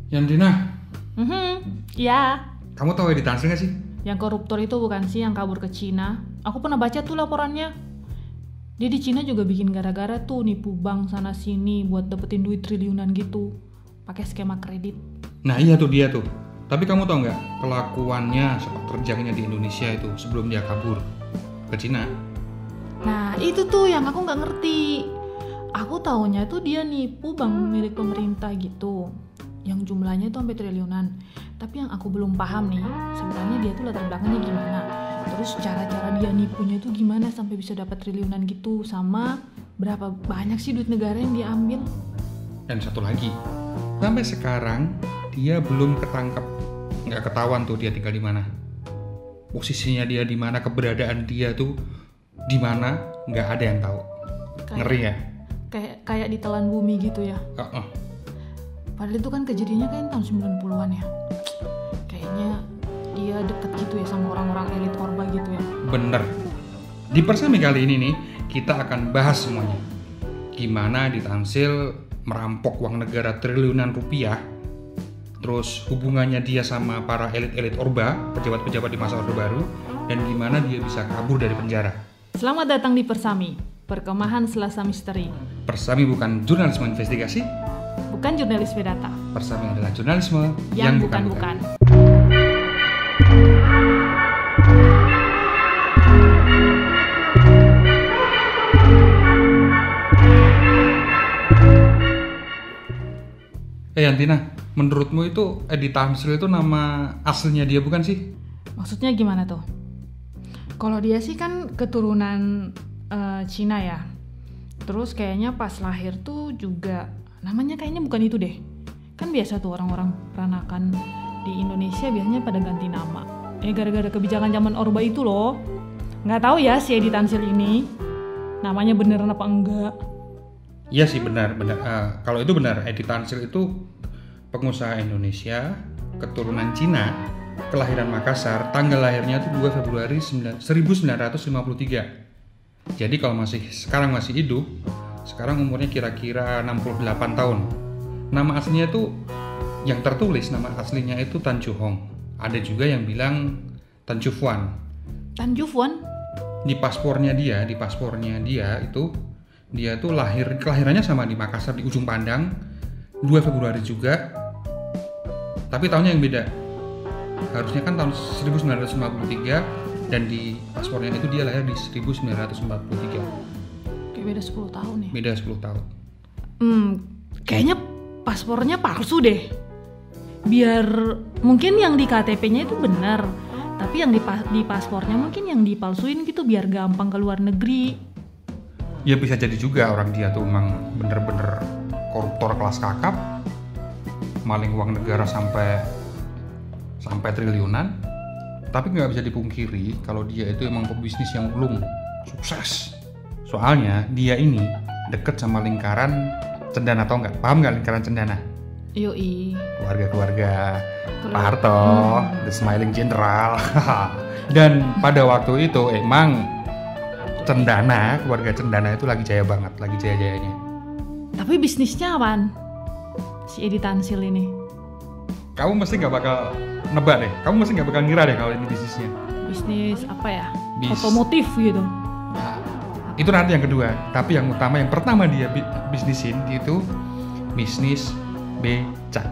Yandina, Ya, kamu tahu Edi Tansil nggak sih? yang koruptor itu bukan sih yang kabur ke Cina. Aku pernah baca tuh laporannya. Dia di Cina juga bikin gara-gara tuh nipu bank sana sini buat dapetin duit triliunan gitu. Pakai skema kredit. Nah iya tuh dia tuh. Tapi kamu tahu nggak kelakuannya sepak terjangnya di Indonesia itu sebelum dia kabur ke Cina? Nah, itu tuh yang aku nggak ngerti. Aku taunya tuh dia nipu bank milik pemerintah gitu. Yang jumlahnya tuh sampai triliunan. Tapi yang aku belum paham nih, sebenarnya dia tuh latar belakangnya gimana. Terus cara-cara dia nipunya tuh gimana sampai bisa dapat triliunan gitu, sama berapa banyak sih duit negara yang dia ambil. Dan satu lagi, sampai sekarang dia belum ketangkep, nggak ketahuan tuh dia tinggal di mana, posisinya dia di mana, keberadaan dia tuh di mana, nggak ada yang tahu. Ngeri ya? Kayak ditelan bumi gitu ya. Padahal itu kan kejadiannya kayak tahun 90-an ya. Kayaknya dia deket gitu ya sama orang-orang elit Orba gitu ya. Bener. Di Persami kali ini nih, kita akan bahas semuanya. Gimana Edi Tansil merampok uang negara triliunan rupiah, terus hubungannya dia sama para elit-elit Orba, pejabat-pejabat di masa Orde Baru, dan gimana dia bisa kabur dari penjara. Selamat datang di Persami, Perkemahan Selasa Misteri. Persami bukan jurnalisme investigasi, Bukan jurnalis Vedata. Persami adalah jurnalisme Yang bukan-bukan. Yantina, menurutmu itu Edi Tansil itu nama aslinya dia bukan sih? Maksudnya gimana tuh? Kalau dia sih kan keturunan Cina ya. Terus kayaknya pas lahir tuh juga namanya kayaknya bukan itu deh. Kan biasa tuh orang-orang peranakan di Indonesia biasanya pada ganti nama. Gara-gara kebijakan zaman Orba itu loh. Nggak tahu ya si Edi Tansil ini namanya beneran apa enggak. Iya sih benar. Kalau itu benar, Edi Tansil itu pengusaha Indonesia, keturunan Cina, kelahiran Makassar, tanggal lahirnya itu 2 Februari 1953. Jadi kalau sekarang masih hidup, sekarang umurnya kira-kira 68 tahun. Nama aslinya itu, yang tertulis nama aslinya itu Tan Chu Hong. Ada juga yang bilang Tan Chu Fuan. Tan Chu Fuan? Di paspornya dia itu dia tuh kelahirannya sama di Makassar di ujung Pandang, 2 Februari juga. Tapi tahunnya yang beda. Harusnya kan tahun 1953 dan di paspornya itu dia lahir di 1943. Kayak beda 10 tahun ya. Beda 10 tahun. Kayaknya paspornya palsu deh. Biar mungkin yang di KTP-nya itu benar, tapi yang di paspornya mungkin yang dipalsuin gitu biar gampang ke luar negeri. Ya bisa jadi juga orang dia tuh emang bener-bener koruptor kelas kakap, maling uang negara sampai triliunan. Tapi nggak bisa dipungkiri kalau dia itu emang pebisnis yang belum sukses. Soalnya dia ini deket sama lingkaran cendana, atau nggak? Paham nggak lingkaran cendana? Yoi. Keluarga Pak Harto, The Smiling General. Dan pada waktu itu emang keluarga Cendana itu lagi jaya banget, lagi jaya-jayanya. Tapi bisnisnya apaan? Si Edi Tansil ini. Kamu mesti nggak bakal nebak deh, kamu mesti nggak bakal ngira deh kalau ini bisnisnya. Bisnis apa ya? Otomotif gitu. Nah, itu nanti yang kedua. Tapi yang utama, yang pertama dia bisnisin itu bisnis becak.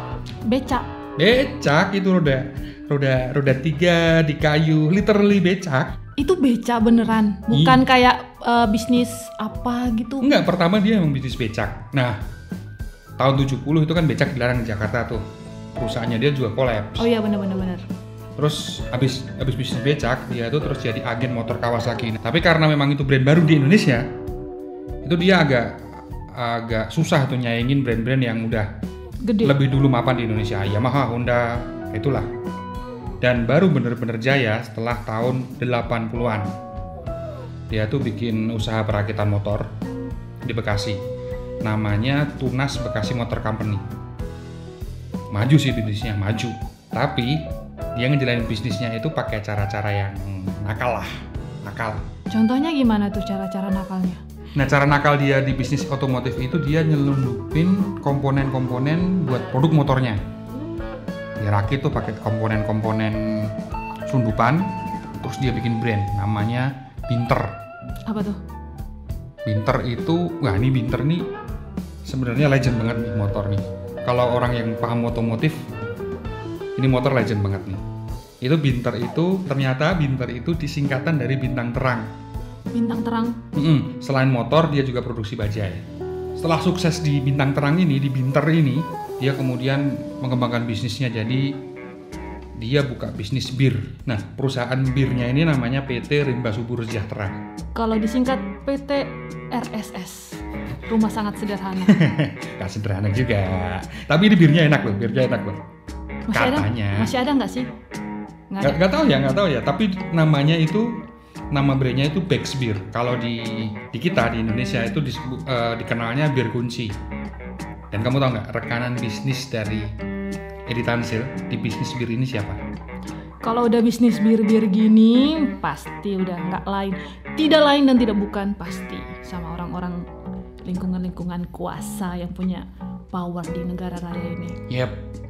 Becak itu roda 3 di kayu, literally becak. Itu becak beneran, bukan kayak bisnis apa gitu. Enggak, pertama dia emang bisnis becak. Nah, tahun 70 itu kan becak dilarang di Jakarta tuh. Perusahaannya dia juga kolaps. Oh iya benar. Terus abis bisnis becak, dia tuh terus jadi agen motor Kawasaki. Tapi karena memang itu brand baru di Indonesia, itu dia agak susah tuh nyaingin brand-brand yang udah gede, lebih dulu mapan di Indonesia. Yamaha, Honda, itulah. Dan baru bener-bener jaya setelah tahun 80-an. Dia tuh bikin usaha perakitan motor di Bekasi. Namanya Tunas Bekasi Motor Company. Maju sih bisnisnya, maju. Tapi dia ngejalanin bisnisnya itu pakai cara-cara yang nakal. Contohnya gimana tuh cara-cara nakalnya? Nah, cara nakal dia di bisnis otomotif itu dia nyelundupin komponen-komponen buat produk motornya. Dia rakit tuh pakai komponen-komponen sundupan, terus dia bikin brand namanya Binter. Apa tuh? Binter itu, wah ini Binter nih sebenarnya legend banget nih motor nih. Kalau orang yang paham otomotif, ini motor legend banget nih. Itu Binter itu, ternyata Binter itu disingkatan dari bintang terang. Bintang terang? Selain motor, dia juga produksi bajai. Setelah sukses di bintang terang ini, di Binter ini, dia kemudian mengembangkan bisnisnya, jadi dia buka bisnis bir. Nah, perusahaan birnya ini namanya PT Rimba Subur Sejahtera. Kalau disingkat PT RSS, rumah sangat sederhana. Gak sederhana juga, tapi ini birnya enak loh, katanya. Masih ada nggak sih? Nggak tahu ya, tapi namanya itu, nama brandnya itu Bex Beer. Kalau di kita di Indonesia itu dikenalnya bir kunci. Dan kamu tahu nggak rekanan bisnis dari Edi Tansil di bisnis bir ini siapa? Kalau udah bisnis bir-bir gini, pasti udah nggak lain, tidak lain dan tidak bukan, pasti sama orang-orang lingkungan-lingkungan kuasa yang punya power di negara raya ini. Yep.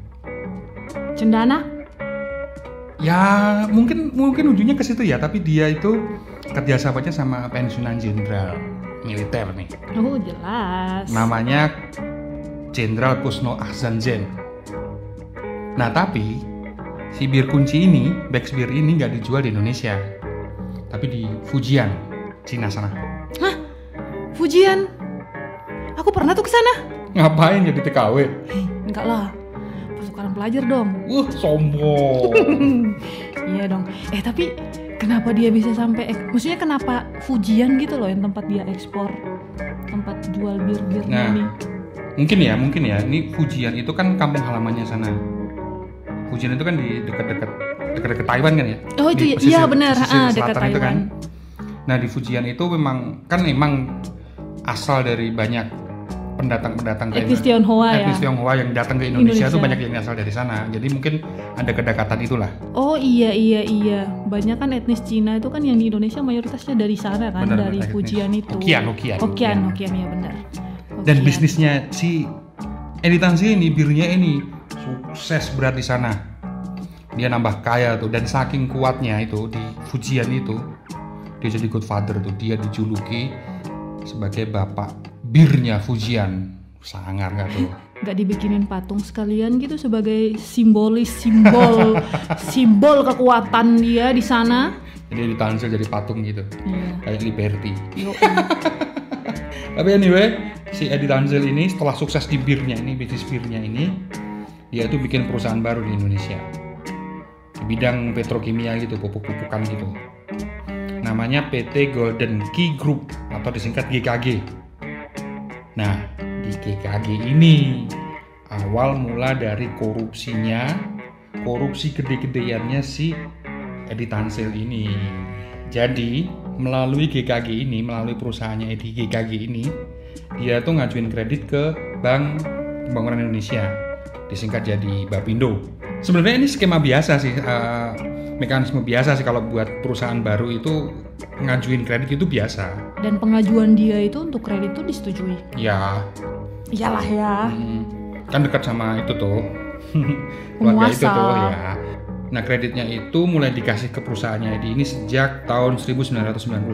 Cendana? Ya mungkin ujungnya ke situ ya, tapi dia itu kerjasamanya sama pensiunan jenderal militer nih. Oh jelas. Namanya Jenderal Kusno Ahsanzen. Nah tapi si bir kunci ini, Bex Beer ini nggak dijual di Indonesia, tapi di Fujian, Cina sana. Hah? Fujian? Aku pernah tuh kesana. Ngapain jadi TKW? Enggak lah, pasukan pelajar dong. Sombong. Iya dong. Tapi kenapa dia bisa sampai maksudnya kenapa Fujian gitu loh yang tempat dia ekspor, tempat jual bir-birnya ini? Mungkin ya. Ini Fujian itu kan kampung halamannya sana. Fujian itu kan di dekat Taiwan kan ya? Oh itu iya benar, dekat Taiwan. Itu kan. Nah di Fujian itu memang asal dari banyak pendatang etnis Tionghoa ya. Etnis Tionghoa yang datang ke Indonesia itu banyak yang asal dari sana. Jadi mungkin ada kedekatan itulah. Oh iya. Banyak kan etnis Cina itu kan yang di Indonesia mayoritasnya dari sana kan, benar, dari Fujian itu. Hokkien ya benar. Dan bisnisnya si Edi Tansil ini, birnya ini sukses berat di sana. Dia nambah kaya tuh, dan saking kuatnya itu di Fujian itu, dia jadi godfather tuh. Dia dijuluki sebagai bapak birnya Fujian. Sangar nggak tuh? Nggak dibikinin patung sekalian gitu sebagai simbol kekuatan dia di sana? Jadi ditansel jadi patung gitu, kayak Liberty. Tapi anyway, si Edi Tansil ini setelah sukses di birnya ini, bisnis birnya ini, dia tuh bikin perusahaan baru di Indonesia di bidang petrokimia gitu, pupuk-pupukan gitu. Namanya PT Golden Key Group atau disingkat GKG. Nah, di GKG ini awal mula dari korupsi gede-gedeannya si Edi Tansil ini. Jadi melalui GKG ini, melalui perusahaannya Edi GKG ini, dia tuh ngajuin kredit ke Bank Pembangunan Indonesia, disingkat jadi Bapindo. Sebenarnya ini skema biasa sih, mekanisme biasa sih kalau buat perusahaan baru itu ngajuin kredit itu biasa. Dan pengajuan dia itu untuk kredit itu disetujui? Ya. Iyalah ya. Kan dekat sama itu tuh, keluarga itu tuh ya. Nah kreditnya itu mulai dikasih ke perusahaannya Edi ini sejak tahun 1991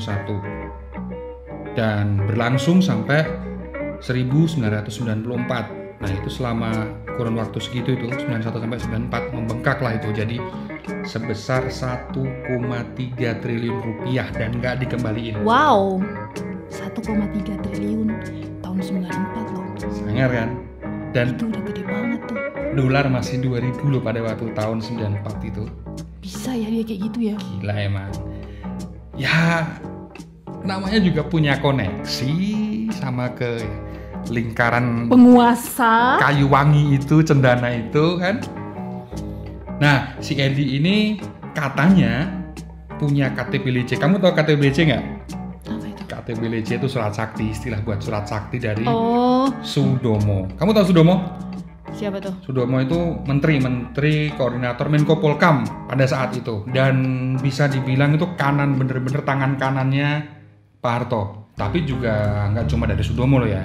dan berlangsung sampai 1994. Nah itu selama kurun waktu segitu itu 91 sampai 94 membengkak lah itu, jadi sebesar 1,3 triliun rupiah dan nggak dikembaliin. Wow, 1,3 triliun tahun 94 loh. Sangar kan? Dan itu udah gede banget tuh. Dolar masih 2000 loh pada waktu tahun 94 itu. Bisa ya dia kayak gitu ya? Gila emang. Ya namanya juga punya koneksi sama ke lingkaran penguasa kayu wangi itu, cendana itu kan. Nah si Edi ini katanya punya KTP-LC. Kamu tahu KTP-LC nggak? Apa itu? KTP-LC itu surat sakti, istilah buat surat sakti dari Sudomo. Kamu tahu Sudomo? Siapa tuh? Sudomo itu menteri koordinator Menko Polkam pada saat itu, dan bisa dibilang itu bener-bener tangan kanannya Pak Harto. Tapi juga nggak cuma dari Sudomo loh ya.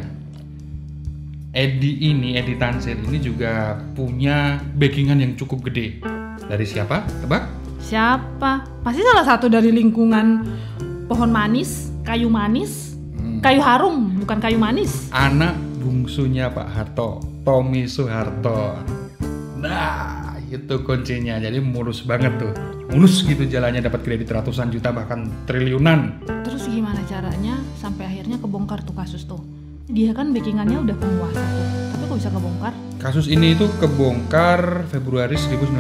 Edi Tansil ini juga punya backingan yang cukup gede. Dari siapa? Tebak? Siapa? Pasti salah satu dari lingkungan pohon manis, kayu manis, kayu harum, bukan kayu manis. Anak bungsunya Pak Harto, Tommy Soeharto. Nah, itu kuncinya. Jadi mulus banget tuh. Mulus gitu jalannya, dapat kredit ratusan juta bahkan triliunan. Terus gimana caranya sampai akhirnya kebongkar tuh kasus tuh? Dia kan backingannya udah penguasa tuh, tapi kok bisa kebongkar? Kasus ini itu kebongkar Februari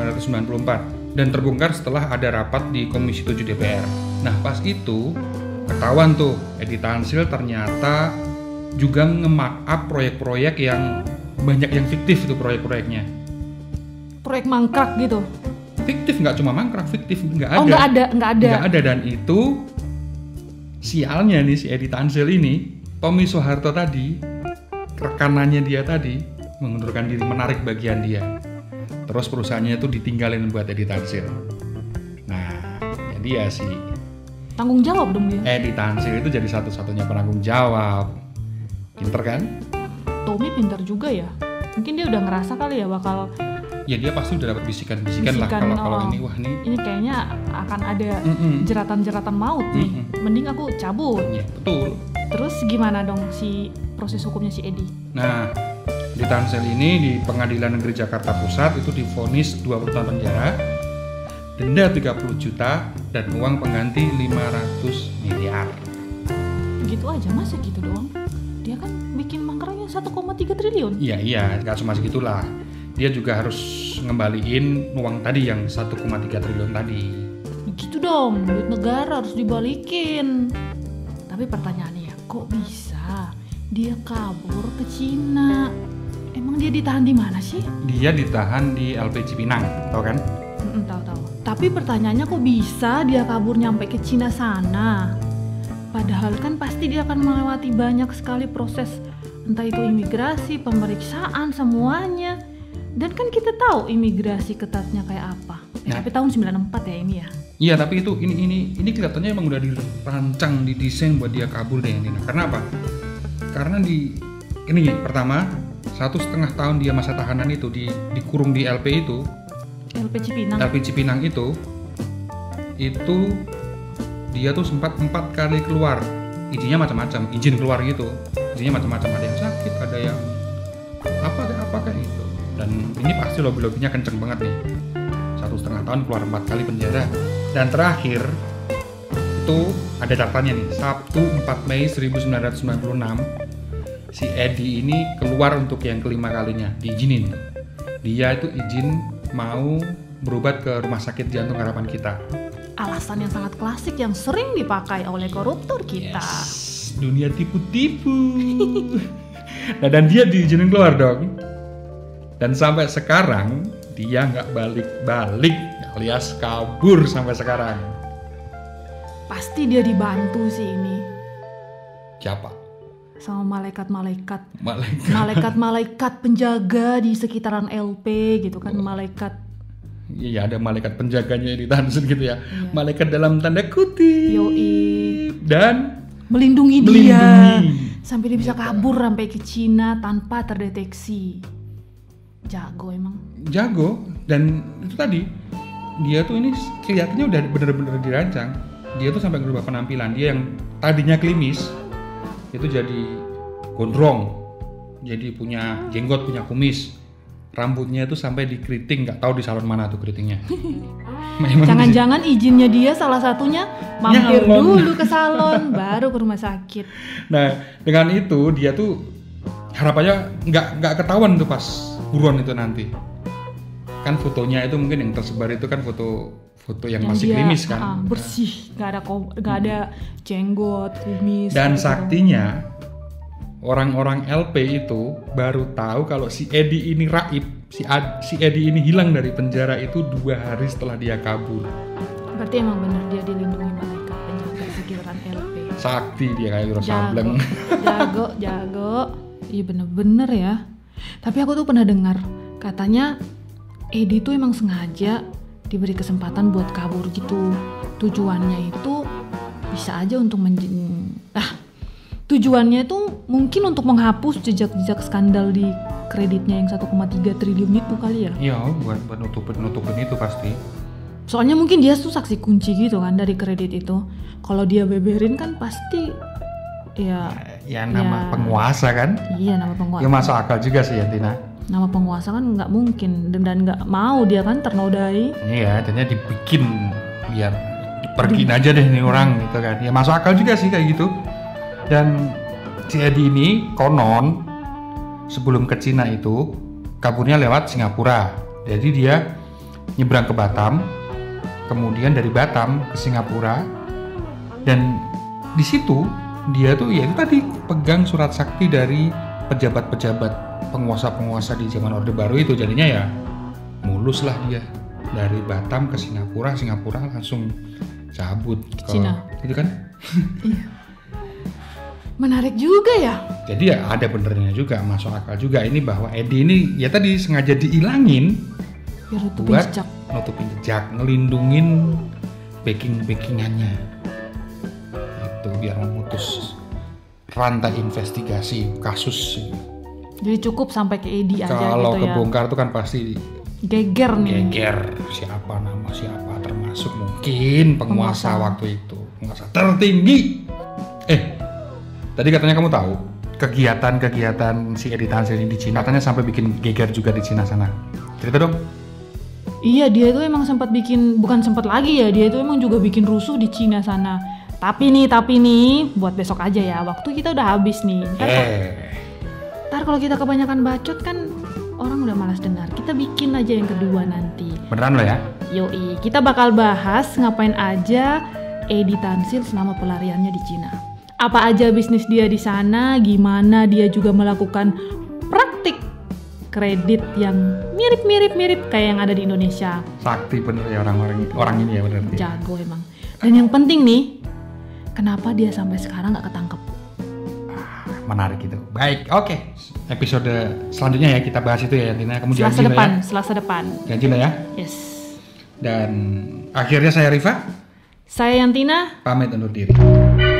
1994 dan terbongkar setelah ada rapat di Komisi 7 DPR. Nah, pas itu ketahuan tuh Edi Tansil ternyata juga nge-markup proyek-proyek yang banyak yang fiktif itu proyek-proyeknya. Proyek mangkrak gitu? Fiktif, nggak cuma mangkrak, fiktif, nggak ada. Oh, nggak ada. Nggak ada, dan itu sialnya nih si Edi Tansil ini, Tommy Soeharto tadi, rekanannya dia tadi mengundurkan diri, menarik bagian dia. Terus perusahaannya itu ditinggalin buat Edi Tansil. Nah, jadi ya si tanggung jawab dong dia. Edi Tansil itu jadi satu-satunya penanggung jawab. Pinter kan? Tommy pinter juga ya. Mungkin dia udah ngerasa kali ya bakal. Ya dia pasti udah dapat bisikan lah kalau ini, wah ini kayaknya akan ada jeratan-jeratan maut nih. Mending aku cabut. Ya, betul. Terus gimana dong si proses hukumnya si Edi? Nah, Edi Tansil ini di Pengadilan Negeri Jakarta Pusat itu divonis 20 tahun penjara, denda 30 juta, dan uang pengganti 500 miliar. Gitu aja, masa gitu doang? Dia kan bikin mangkraknya 1,3 triliun. Iya, nggak cuma segitulah. Dia juga harus ngembaliin uang tadi yang 1,3 triliun tadi. Gitu dong, duit negara harus dibalikin. Tapi pertanyaannya ya, kok bisa dia kabur ke Cina? Emang dia ditahan di mana sih? Dia ditahan di LP Cipinang, tau kan? Tahu. Tapi pertanyaannya kok bisa dia kabur nyampe ke Cina sana? Padahal kan pasti dia akan melewati banyak sekali proses, entah itu imigrasi, pemeriksaan, semuanya. Dan kan kita tahu imigrasi ketatnya kayak apa. Tapi tahun 94 ya ini ya. Iya, tapi itu ini kelihatannya emang udah dirancang, didesain buat dia kabur deh ini. Karena apa? Karena ini pertama 1,5 tahun dia masa tahanan itu dikurung di LP itu. LP Cipinang. LP Cipinang itu dia tuh sempat 4 kali keluar. Izinnya macam-macam, izin keluar gitu. Izinnya macam-macam, ada yang sakit, ada yang apa kayak gitu. Dan ini pasti lobby-lobbynya kenceng banget nih. 1,5 tahun keluar 4 kali penjara. Dan terakhir itu ada catatannya nih, Sabtu 4 Mei 1996 si Edi ini keluar untuk yang kelima kalinya, diizinin. Dia itu izin mau berobat ke Rumah Sakit Jantung Harapan Kita. Alasan yang sangat klasik yang sering dipakai oleh koruptor kita. Yes, dunia tipu-tipu. Nah, dan dia diizinin keluar dong. Dan sampai sekarang dia nggak balik-balik, alias kabur sampai sekarang. Pasti dia dibantu sih ini. Siapa? Sama malaikat penjaga di sekitaran LP gitu kan, malaikat. Iya, ada malaikat penjaganya di Tansil gitu ya. Iya. Malaikat dalam tanda kutip. Yoi. Dan melindungi dia sampai dia bisa kabur sampai ke Cina tanpa terdeteksi. Jago emang. Jago, dan itu tadi dia tuh ini kelihatannya udah bener-bener dirancang. Dia tuh sampai merubah penampilan. Dia yang tadinya klimis itu jadi gondrong, jadi punya jenggot, punya kumis, rambutnya itu sampai dikeriting, nggak tahu di salon mana tuh keritingnya. Jangan-jangan izinnya dia salah satunya mampir dulu ke salon, baru ke rumah sakit. Nah, dengan itu dia tuh harapannya nggak ketahuan tuh pas buruan itu nanti. Kan fotonya itu mungkin yang tersebar itu kan foto yang masih klimis kan, bersih, nggak ada jenggot, kumis. Dan gitu. Saktinya orang-orang LP itu baru tahu kalau si Edi ini raib, si Edi ini hilang dari penjara itu 2 hari setelah dia kabur. Berarti emang benar dia dilindungi malaikat penjaga sekitaran LP. Sakti dia kayak Wiro Sableng. Jago. Iya bener-bener ya. Tapi aku tuh pernah dengar katanya Edi tuh emang sengaja diberi kesempatan buat kabur gitu. Tujuannya itu bisa aja untuk tujuannya itu mungkin untuk menghapus jejak-jejak skandal di kreditnya yang 1,3 triliun itu kali ya. Iya, buat nutupin itu pasti. Soalnya mungkin dia tuh saksi kunci gitu kan dari kredit itu. Kalau dia beberin kan pasti ya nama penguasa kan. Iya, nama penguasa. Ya masuk akal juga sih ya Tina. Nama penguasa kan nggak mungkin dan nggak mau dia kan ternodai. Iya, jadinya dibikin biar pergiin aja deh nih orang gitu kan. Ya masuk akal juga sih kayak gitu. Dan si Edi ini konon sebelum ke Cina itu kaburnya lewat Singapura. Jadi dia nyebrang ke Batam, kemudian dari Batam ke Singapura, dan di situ dia tuh ya itu tadi pegang surat sakti dari pejabat-pejabat penguasa-penguasa di zaman Orde Baru itu. Jadinya ya mulus lah dia dari Batam ke Singapura langsung cabut ke Cina. Itu kan. Iya. Menarik juga ya. Jadi ya ada benernya juga, masuk akal juga ini bahwa Edi ini ya tadi sengaja diilangin Biar buat nutupin jejak, ngelindungin backingannya itu biar memutus rantai investigasi kasus. Jadi cukup sampai ke Edi aja Kalau gitu ya. kebongkar tuh kan pasti Geger nih. geger siapa termasuk mungkin penguasa waktu itu, penguasa tertinggi. Tadi katanya kamu tahu kegiatan si Edi Tansil ini di Cina katanya sampai bikin geger juga di Cina sana. Cerita dong. Iya, dia tuh emang sempat bikin, bukan sempat lagi ya, dia tuh emang juga bikin rusuh di Cina sana. Tapi nih, buat besok aja ya. Waktu kita udah habis nih. Ntar kalau kita kebanyakan bacot kan orang udah malas dengar. Kita bikin aja yang kedua nanti. Beneran lo ya? Yoi, kita bakal bahas ngapain aja Edi Tansil selama pelariannya di Cina. Apa aja bisnis dia di sana, gimana dia juga melakukan praktik kredit yang mirip kayak yang ada di Indonesia. Sakti bener ya orang ini ya bener. Jago emang. Dan yang penting nih, kenapa dia sampai sekarang nggak ketangkep? Menarik gitu. Baik, oke. Episode selanjutnya ya kita bahas itu ya Tina. Kamu janji lah ya. Selasa depan. Janji lah ya. Yes. Dan akhirnya saya Rifa. Saya Yantina. Pamit undur diri.